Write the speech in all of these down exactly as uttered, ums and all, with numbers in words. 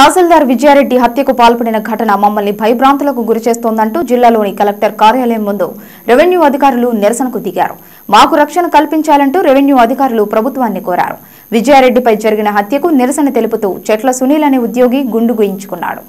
తహసీల్దార్ విజయారెడ్డి హత్యకు పాల్పడిన ఘటన మమ్మల్ని భయభ్రాంతులకు గురిచేస్తోందంటూ జిల్లాలోని కలెక్టర్ కార్యాలయం ముందు రెవెన్యూ అధికారులు నిరసనకు దిగారు. మాకు రక్షణ కల్పించాలంటూ రెవెన్యూ అధికారులు ప్రభుత్వాన్ని కోరారు. విజయారెడ్డిపై జరిగిన హత్యకు నిరసన తెలుపుతూ చెట్ల సునీల్ అనే ఉద్యోగి గుండు గుయించుకున్నాడు.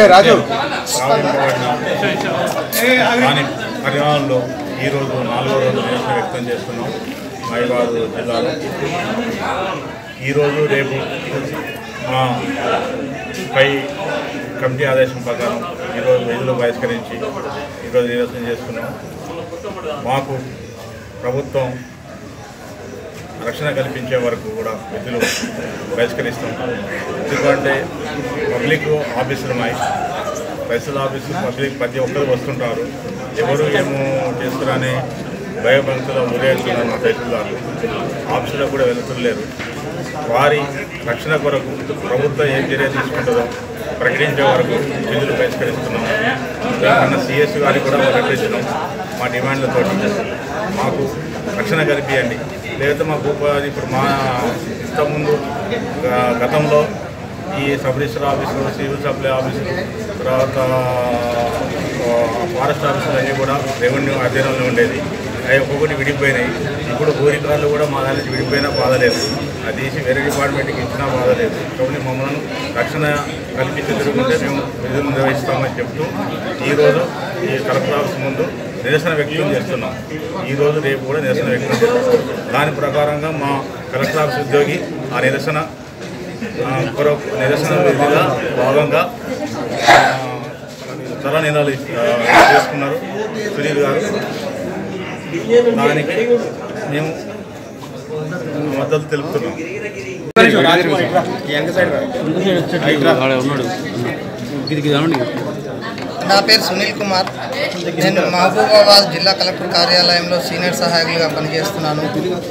పై కమిటీ ఆదేశం ప్రకారం ఈరోజు విధులు బహిష్కరించి ఈరోజు నిరసన చేస్తున్నాం. మాకు ప్రభుత్వం రక్షణ కల్పించే వరకు కూడా విధులు బహిష్కరిస్తాం. ఎందుకంటే పబ్లిక్ ఆఫీసులు ఉన్నాయి, తహసీల్ ఆఫీసు పబ్లిక్ ప్రతి ఒక్కరు వస్తుంటారు. ఎవరు ఏమో చేస్తున్నారని భయభక్తులు ఉదయిస్తున్నారు. మా తహసీల్దార్లు ఆఫీసులో కూడా వెళ్తులేరు. వారి రక్షణ కొరకు ప్రభుత్వం ఏం చర్య తీసుకుంటుందో ప్రకటించే వరకు విధులు బహిష్కరిస్తున్నాం. మన సిఎస్ గారికి కూడా ప్రకటించినాం. మా డిమాండ్లతో మాకు రక్షణ కల్పించండి, లేకపోతే మా భూపాది ఇప్పుడు మా ఇంతకుముందు గతంలో ఈ సబ్ రిజిస్టర్ ఆఫీసులు, సివిల్ సప్లై ఆఫీసులు, తర్వాత ఫారెస్ట్ ఆఫీసులు అన్నీ కూడా రెవెన్యూ అధీనంలో ఉండేది. అవి ఒక్కొక్కటి విడిపోయినాయి. ఇప్పుడు భూరికారులు కూడా మా దానికి విడిపోయినా బాధలేదు, అది తీసి వేరే డిపార్ట్మెంట్కి ఇచ్చినా బాధలేదు. కాబట్టి మమ్మల్ని రక్షణ కల్పించి తిరుగుతుంటే మేము విధులు నిర్వహిస్తామని చెప్తూ ఈరోజు ఈ కలెక్టర్ ఆఫీస్ ముందు నిరసన వ్యక్తం చేస్తున్నాం. ఈరోజు రేపు కూడా నిరసన వ్యక్తం చేస్తున్నాం. దాని ప్రకారంగా మా కలెక్టర్ ఆఫీస్ ఉద్యోగి ఆ నిరసన నిరసన విధిగా భాగంగా చాలా నినాలు చేసుకున్నారు సునీల్ గారు. దానికి మేము మద్దతు తెలుపుతున్నాం. నా పేరు సునీల్ కుమార్. నేను మహబూబాబాద్ జిల్లా కలెక్టర్ కార్యాలయంలో సీనియర్ సహాయకులుగా పనిచేస్తున్నాను.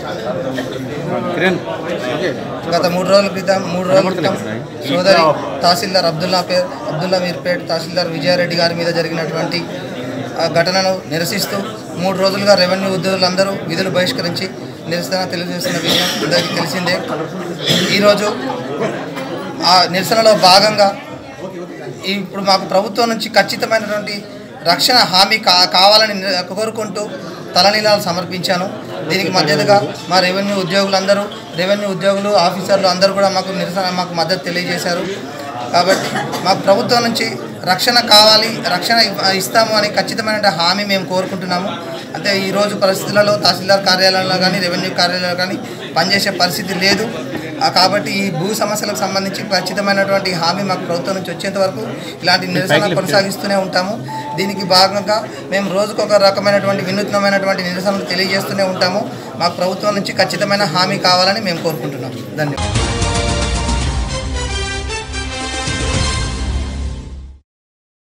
గత మూడు రోజుల క్రితం మూడు రోజుల క్రితం సోదరి తహసీల్దార్ అబ్దుల్లా పేరు అబ్దుల్లా మీర్పేట్ తహసీల్దార్ విజయారెడ్డి గారి మీద జరిగినటువంటి ఘటనను నిరసిస్తూ మూడు రోజులుగా రెవెన్యూ ఉద్యోగులందరూ విధులు బహిష్కరించి నిరసన తెలియజేస్తున్న విషయం అందరికీ తెలిసిందే. ఈరోజు ఆ నిరసనలో భాగంగా ఇప్పుడు మాకు ప్రభుత్వం నుంచి ఖచ్చితమైనటువంటి రక్షణ హామీ కా కావాలని కోరుకుంటూ తలనీలాలు సమర్పించాను. దీనికి మద్దతుగా మా రెవెన్యూ ఉద్యోగులందరూ రెవెన్యూ ఉద్యోగులు ఆఫీసర్లు అందరూ కూడా మాకు నిరసన మాకు మద్దతు తెలియజేశారు. కాబట్టి మాకు ప్రభుత్వం నుంచి రక్షణ కావాలి, రక్షణ ఇస్తాము అని ఖచ్చితమైన హామీ మేము కోరుకుంటున్నాము. అంటే ఈరోజు పరిస్థితులలో తహసీల్దార్ కార్యాలయంలో కానీ రెవెన్యూ కార్యాలయంలో కానీ పనిచేసే పరిస్థితి లేదు. కాబట్టి ఈ భూ సమస్యలకు సంబంధించి ఖచ్చితమైనటువంటి హామీ మాకు ప్రభుత్వం నుంచి వచ్చేంత వరకు ఇలాంటి నిరసన కొనసాగిస్తూనే ఉంటాము. దీనికి భాగంగా మేము రోజుకు ఒక రకమైనటువంటి వినూత్నమైనటువంటి నిరసనలు తెలియజేస్తూనే ఉంటాము. మాకు ప్రభుత్వం నుంచి ఖచ్చితమైన హామీ కావాలని మేము కోరుకుంటున్నాము. ధన్యవాదాలు.